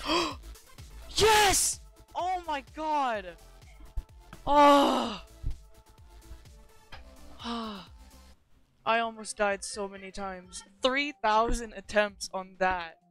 Yes! Oh my god! Oh! I almost died so many times. 3,000 attempts on that.